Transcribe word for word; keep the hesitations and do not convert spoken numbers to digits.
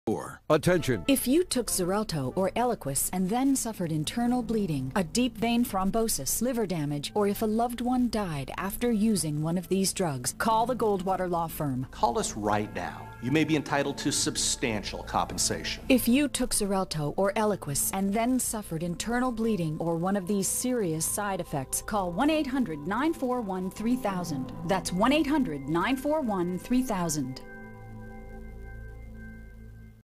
Attention! If you took Xarelto or Eliquis and then suffered internal bleeding, a deep vein thrombosis, liver damage, or if a loved one died after using one of these drugs, call the Goldwater Law Firm. Call us right now. You may be entitled to substantial compensation. If you took Xarelto or Eliquis and then suffered internal bleeding or one of these serious side effects, call one eight hundred, nine four one, three thousand. That's one eight hundred, nine four one, three thousand.